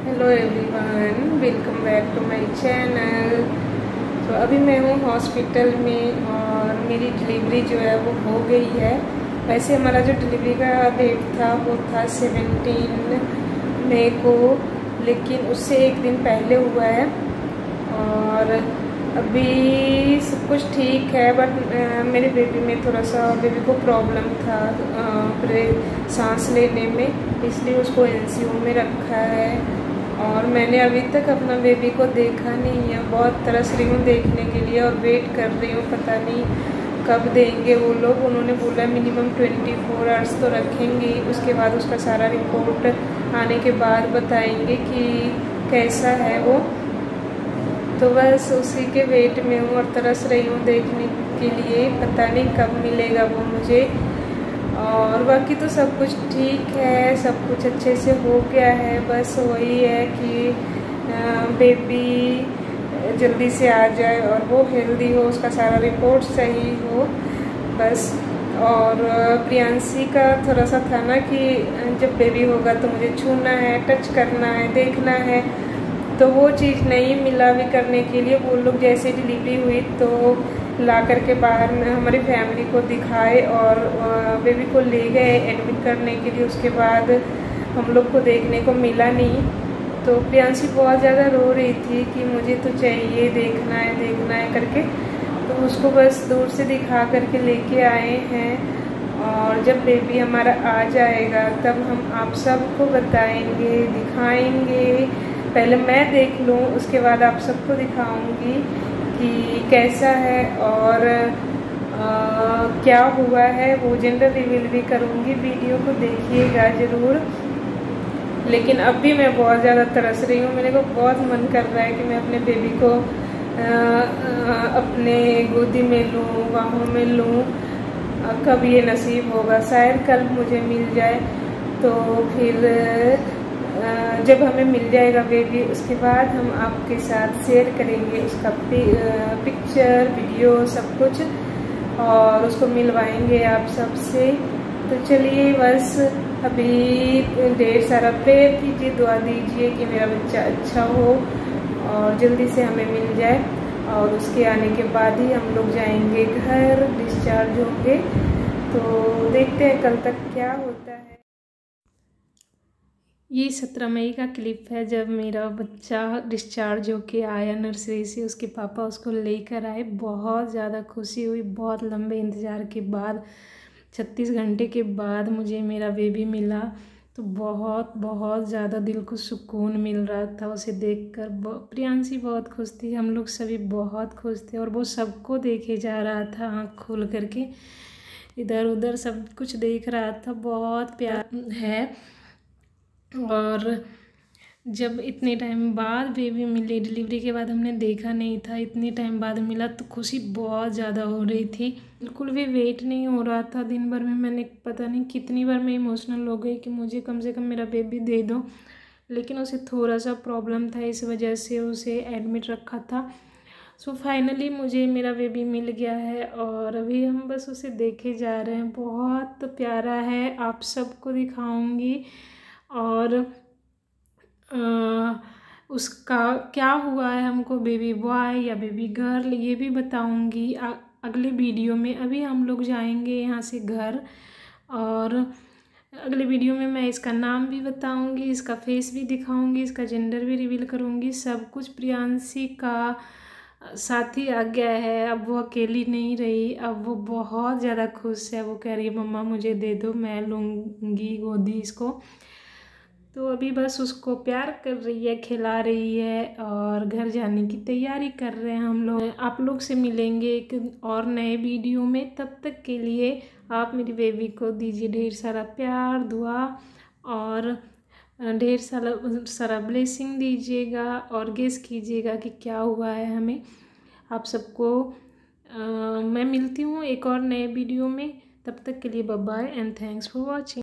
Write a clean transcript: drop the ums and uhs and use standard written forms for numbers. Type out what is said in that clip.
Hello everyone, welcome back to my channel. तो अभी मैं हूँ हॉस्पिटल में और मेरी डिलीवरी जो है वो हो गई है। वैसे हमारा जो डिलीवरी का डेट था वो था 17 मई को, लेकिन उससे एक दिन पहले हुआ है। और अभी सब कुछ ठीक है, बट मेरे बेबी में थोड़ा सा बेबी को प्रॉब्लम था सांस लेने में, इसलिए उसको एनसीयू में रखा है। और मैंने अभी तक अपना बेबी को देखा नहीं है। बहुत तरस रही हूँ देखने के लिए और वेट कर रही हूँ, पता नहीं कब देंगे वो लोग। उन्होंने बोला मिनिमम 24 आवर्स तो रखेंगे, उसके बाद उसका सारा रिपोर्ट आने के बाद बताएंगे कि कैसा है वो। तो बस उसी के वेट में हूँ और तरस रही हूँ देखने के लिए, पता नहीं कब मिलेगा वो मुझे। और बाकी तो सब कुछ ठीक है, सब कुछ अच्छे से हो गया है। बस वही है कि बेबी जल्दी से आ जाए और वो हेल्दी हो, उसका सारा रिपोर्ट सही हो बस। और प्रियांशी का थोड़ा सा था ना कि जब बेबी होगा तो मुझे छूना है, टच करना है, देखना है, तो वो चीज़ नहीं मिला भी करने के लिए। वो लोग जैसे डिलीवरी हुई तो ला करके बाहर में हमारी फैमिली को दिखाए और बेबी को ले गए एडमिट करने के लिए। उसके बाद हम लोग को देखने को मिला नहीं। तो प्रियांशी बहुत ज़्यादा रो रही थी कि मुझे तो चाहिए, देखना है करके। तो उसको बस दूर से दिखा करके लेके आए हैं। और जब बेबी हमारा आ जाएगा तब हम आप सबको बताएंगे, दिखाएंगे। पहले मैं देख लूँ, उसके बाद आप सबको दिखाऊंगी कि कैसा है और क्या हुआ है। वो जेंडर रिवील भी करूँगी, वीडियो को देखिएगा ज़रूर। लेकिन अब भी मैं बहुत ज़्यादा तरस रही हूँ। मेरे को बहुत मन कर रहा है कि मैं अपने बेबी को अपने गोदी में लूँ, बाहों में लूँ। कब ये नसीब होगा, शायद कल मुझे मिल जाए। तो फिर जब हमें मिल जाएगा बेबी, उसके बाद हम आपके साथ शेयर करेंगे उसका पिक्चर, वीडियो, सब कुछ, और उसको मिलवाएंगे आप सबसे। तो चलिए बस अभी ढेर सारा प्रेयर कीजिए, दुआ दीजिए कि मेरा बच्चा अच्छा हो और जल्दी से हमें मिल जाए। और उसके आने के बाद ही हम लोग जाएंगे घर, डिस्चार्ज होंगे। तो देखते हैं कल तक क्या होता है। ये 17 मई का क्लिप है, जब मेरा बच्चा डिस्चार्ज होके आया नर्सरी से। उसके पापा उसको लेकर आए, बहुत ज़्यादा खुशी हुई। बहुत लंबे इंतज़ार के बाद 36 घंटे के बाद मुझे मेरा बेबी मिला। तो बहुत बहुत ज़्यादा दिल को सुकून मिल रहा था उसे देखकर। प्रियांशी बहुत खुश थी, हम लोग सभी बहुत खुश थे। और वो सबको देखे जा रहा था आँख खोल करके, इधर उधर सब कुछ देख रहा था। बहुत प्यार है। और जब इतने टाइम बाद बेबी मिली, डिलीवरी के बाद हमने देखा नहीं था, इतने टाइम बाद मिला, तो खुशी बहुत ज़्यादा हो रही थी। बिल्कुल भी वेट नहीं हो रहा था। दिन भर में मैंने पता नहीं कितनी बार मैं इमोशनल हो गई कि मुझे कम से कम मेरा बेबी दे दो। लेकिन उसे थोड़ा सा प्रॉब्लम था, इस वजह से उसे एडमिट रखा था। सो फाइनली मुझे मेरा बेबी मिल गया है और अभी हम बस उसे देखे जा रहे हैं। बहुत प्यारा है, आप सबको दिखाऊंगी। और उसका क्या हुआ है, हमको बेबी बॉय या बेबी गर्ल, ये भी बताऊंगी अगले वीडियो में। अभी हम लोग जाएंगे यहाँ से घर, और अगले वीडियो में मैं इसका नाम भी बताऊंगी, इसका फेस भी दिखाऊंगी, इसका जेंडर भी रिवील करूंगी, सब कुछ। प्रियांशी का साथी आ गया है, अब वो अकेली नहीं रही। अब वो बहुत ज़्यादा खुश है, वो कह रही है मम्मा मुझे दे दो, मैं लूँगी गोदी इसको। तो अभी बस उसको प्यार कर रही है, खिला रही है, और घर जाने की तैयारी कर रहे हैं हम लोग। आप लोग से मिलेंगे एक और नए वीडियो में। तब तक के लिए आप मेरी बेबी को दीजिए ढेर सारा प्यार, दुआ, और ढेर सारा ब्लेसिंग दीजिएगा, और गेस कीजिएगा कि क्या हुआ है हमें। आप सबको मैं मिलती हूँ एक और नए वीडियो में। तब तक के लिए bye bye and thanks for watching.